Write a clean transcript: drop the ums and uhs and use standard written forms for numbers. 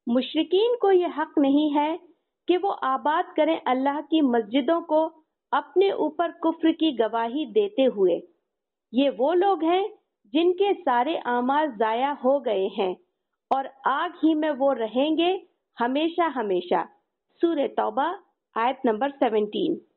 मुशरिकीन को यह हक नहीं है कि वो आबाद करें अल्लाह की मस्जिदों को अपने ऊपर कुफ्र की गवाही देते हुए। ये वो लोग हैं जिनके सारे आमाल जाया हो गए हैं और आग ही में वो रहेंगे हमेशा हमेशा। सूरह तौबा आयत नंबर 17।